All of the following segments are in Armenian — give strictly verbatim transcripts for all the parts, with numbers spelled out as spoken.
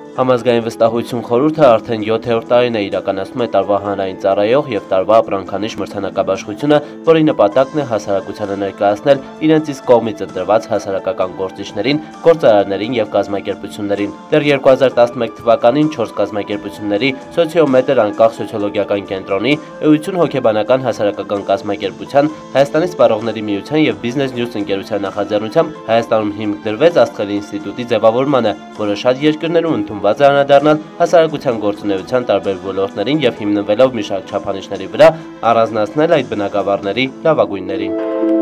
Համազգային վստահություն խորհուրդը արդեն յոթերորդ տարին է իրականացնում է տարվա հանրային ծառայող և տարվա ապրանքանիշ մրցանակաբաշխությունը, որի նպատակն է հասարակությանը ներկայացնել իրենց իսկ կողմից ընտրված հասարակական գործիչներին, գործարարներին և կազմակերպություններին։ Դեռ երկու հազար տասնմեկ թվականին չորս կազմակերպությունների սոցիոմետր անկախ սոցիոլոգիական կենտրոնի, Էություն հոգեբանական հասարակական կազմակերպության, Հայաստանի սպառողների միության և Business News ընկերության նախաձեռնությամբ Հայաստանում հիմք դրվեց Աստղերի ինստիտուտի ձևավորմանը, որը շատ երկրներում ընդունված է անդրադառնալ հասարակության գործունեության տարբեր ոլորտներին և հիմնվելով մի շարք չափանիշների վրա առանձնացնել այդ բնագավառների լավագույններին։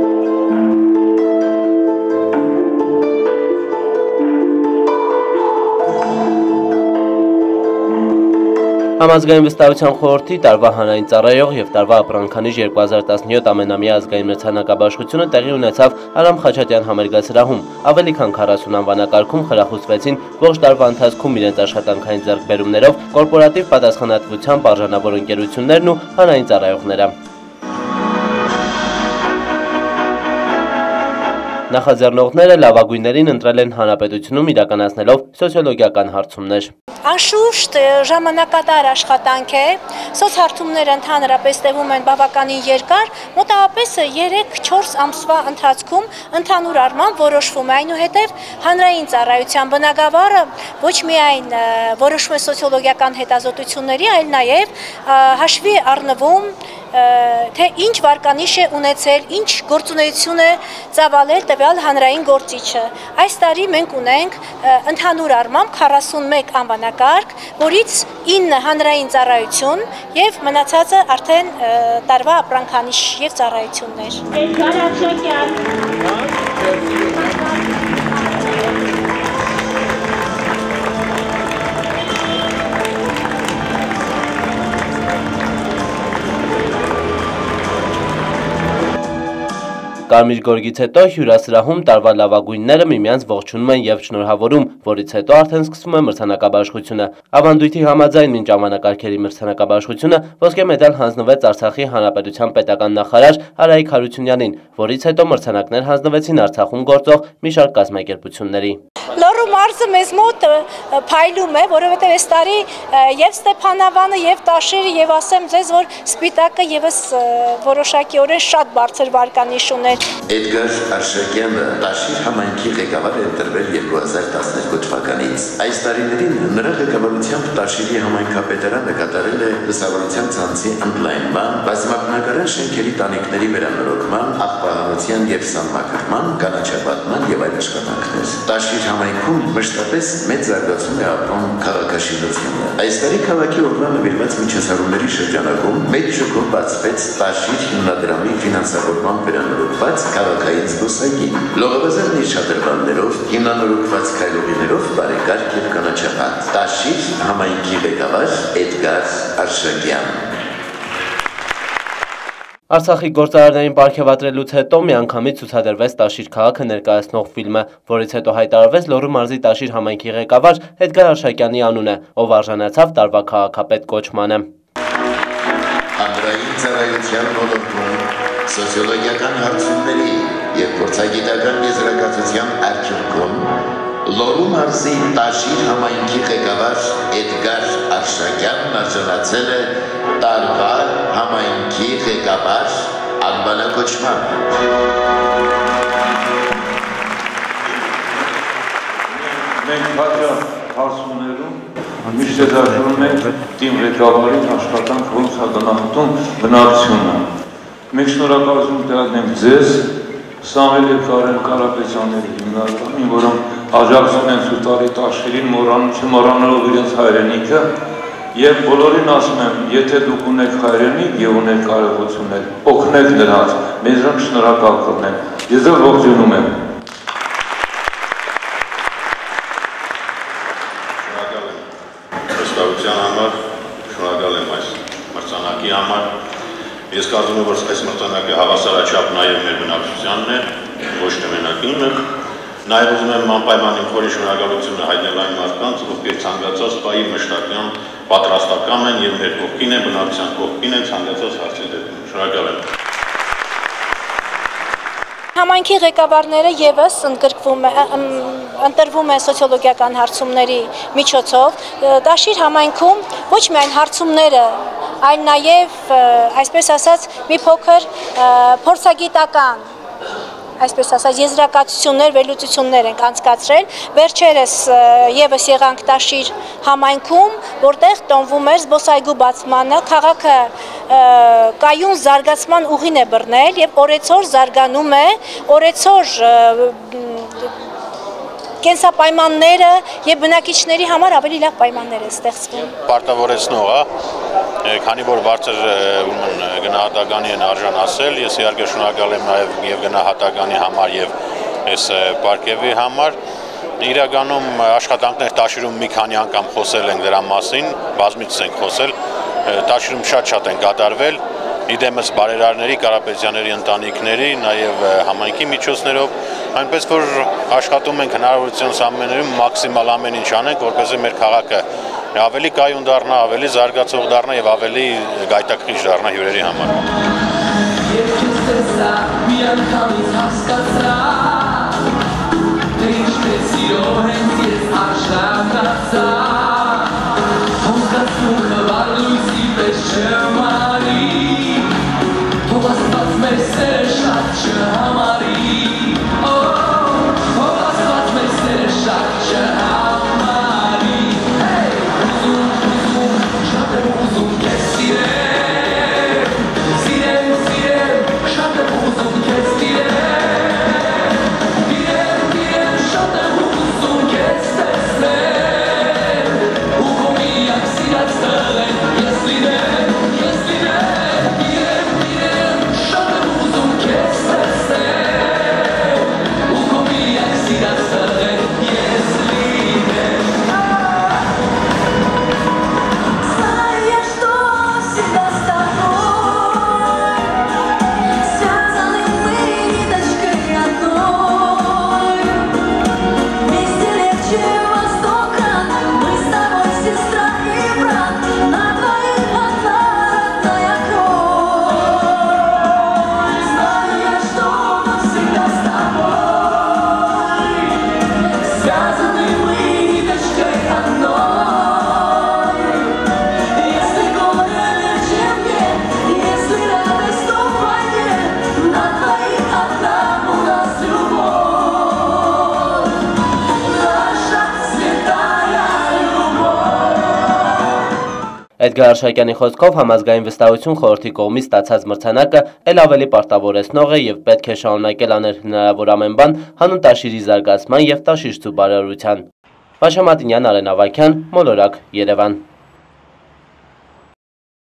Համազգային վստահության խորհրդի տարվա հանրային ծառայող և տարվա ապրանքանիշ երկու հազար տասնյոթ ամենամյա ազգային մրցանակաբաշխությունը տեղի ունեցավ Արամ Խաչատյան համերգասրահում։ Ավելի քան քառասուն անվանակարգում խրախուսվեցին ողջ տարվա ընթացքում իրենց աշխատանքային ձեռքբերումներով կորպորատիվ պատասխանատվությամբ արժանավոր ընկերություններն ու հանրային ծառայողները։ Նախաձեռնողները լավագույններին ընտրել են հանրապետությունում իրականացնելով սոցիոլոգիական հարցումներ։ Անշուշտ ժամանակատար աշխատանք է, սոցհարթումները ընդհանրապես տևում են բավականին երկար, մոտավորապես երեք-չորս ամսվա ընթացքում ընդհանուր առմամբ որոշվում է, այնուհետև հանրային ծառայության բնագավառը ոչ միայն որոշվում է սոցիոլոգիական հետազոտությունների, այլ նաև հաշվի առնվում թե ինչ վարկանիշ է ունեցել, ինչ գործունեություն է ծավալել տվյալ հանրային գործիչը։ Այս տարի մենք ունենք ընդհանուր առմամբ քառասունմեկ անվանակարգ, որից ինը հանրային ծառայություն և մնացածը արդեն տարվա ապրանքանիշ և ծառայություններ։ Կարմիր գորգից հետո հյուրասրահում տարվա լավագույնները միմյանց ողջունում են և շնորհավորում, որից հետո արդեն սկսվում է մրցանակաբաշխությունը։ Ավանդույթի համաձայն մինչ անվանակարգերի մրցանակաբաշխությունը ոսկե մեդալ հանձնվեց Արցախի Հանրապետության պետական նախարար Արայիկ Հարությունյանին, որից հետո մրցանակներ հանձնվեցին Արցախում գործող մի շարք կազմակերպությունների։ Լոռու մարզը մեզ մոտ փայլում է, որովհետև այս տարի և Ստեփանավանը, և Տաշիրը, և ասեմ ձեզ, որ Սպիտակը ևս որոշակիորեն շատ բարձր վարկանիշ ուներ։ Էդգար Արշակյանը Տաշիր համայնքի ղեկավար է ընտրվել երկու հազար տասներկու թվականից։ Այս տարիներին նրա ղեկավարությամբ Տաշիրի համայնքապետարանը կատարել է լուսավորության ցանցի ընդլայնման, բազմաբնակարան շենքերի տանիքների վերանորոգման, աղբահանության և սանմակրման, կանաչապատման և այլ աշխատանքներ։ Տաշիր համայնքում մշտապես մեծ զարգացում է ապրում քաղաքաշինությունը։ Այս տարի քաղաքի օրվա նվիրված միջոցառումների շրջանակում մեծ շքով բացվեց Տաշիր հիմնադրամի ֆինանսավորման վերանորոգված քաղաքային զբոսայգին։ Լողավազարն իր շատրվաններով, հիմնանորոգված քայլողիներով բարեկարգ և կանաչապատ։ Տաշիր համայնքի ղեկավար Էդգար Արշակյան։ Արցախի գործարարներին պարգևատրելուց հետո միանգամից ցուցադրվեց Տաշիր քաղաքը ներկայացնող ֆիլմը, որից հետո հայտարարվեց Լոռու մարզի Տաշիր համայնքի ղեկավար Էդգար Արշակյանի անունը, ով արժանացավ տարվա քաղաքապետ կոչմանը։ Հանրային ծառայության ոլորտում սոցիոլոգիական հարցումների և փորձագիտական եզրակացության արդյունքում Լոռու մարզի Տաշիր համայնքի ղեկավար Էդգար Արշակյանն արժանացել է տարվա համայնքի ղեկավար անվանակոչման։ Մենք հաճախ հարցումներում միշտ դաշնում ենք թիմ ղեկավարի աշխատանք ոնց է գնահատում բնակչությունը։ Մենք շնորհակալություն տալիս ձեզ, Սամվել և Կարեն Կարապետյանների հիմնադրամին, որոնք աջակցում են ցուցարի Տաշիրին չմոռանալով իրենց հայրենիքը, և բոլորին ասում եմ, եթե դուք ունեք հայրենիք և ունեք կարողություններ, օգնեք նրանց, մեզանք շնորհակալ կլինենք։ Ես ձեզ ողջունում եմ։ Շնորհակալ եմ վստահության համար, շնորհակալ եմ այս մրցանակի համար։ Ես կարծում եմ, որ այս մրցանակը հավասարաչափ նաև մեր բնակչությանն է, ոչ թե մենակ իմը։ Նաև ուզում եմ անպայման իմ խորին շնորհակալությունը հայտնել այն մարդկանց, ովքեր ցանկացած պահի մշտական պատրաստական են և մեր կողքին են, բնակչության կողքին են ցանկացած հարցի դեպքում։ Շնորհակալ եմ։ Համայնքի ղեկավարները եւս ընդգրկվում է ընտրվում են սոցիոլոգիական հարցումների միջոցով Տաշիր համայնքում ոչ միայն հարցումները, այլ նաեւ այսպես ասած մի փոքր փորձագիտական այսպես ասած եզրակացություններ, վերլուծություններ ենք անցկացրել։ Վերջերս եւս եղանք Տաշիր համայնքում, որտեղ տոնվում էր զբոսայգու բացմանը, քաղաքը կայուն զարգացման ուղին է բռնել եւ օրեցօր զարգանում է, օրեցօր կենսապայմանները եւ բնակիչների համար ավելի լավ պայմաններ է ստեղծվում։ Պարտավորեցնող է, քանի որ բարձր գնահատականի են արժանացել, ես իհարկե շնորհակալ եմ նաեւ եւ գնահատականի համար եւ այս պարկեվի համար։ Իրականում աշխատանքներ Տաշիրում մի քանի անգամ խոսել ենք դրա մասին, բազմիցս ենք խոսել, Տաշիրում շատ-շատ են կատարվել, իդեմս բարերարների, Կարապետյանների ընտանիքների, նաեւ համայնքի միջոցներով, այնպես որ աշխատում ենք հնարավորությունս ամեններում մաքսիմալ ամեն ինչ անենք, որպեսզի մեր քաղաքը ավելի կայուն դառնա, ավելի զարգացող դառնա եւ ավելի գայթակղիչ դառնա հյուրերի համար։ Էդգար Արշակյանի խոսքով համազգային վստահություն խորհրդի կողմից ստացած մրցանակը էլ ավելի պարտավորեցնող է եւ պետք է շարունակել անել հնարավոր ամեն բան հանուն Տաշիրի զարգացման եւ Տաշիրցու բարօրության։ Մաշամատինյան, Արեն Ավագյան, Մոլորակ, Երևան։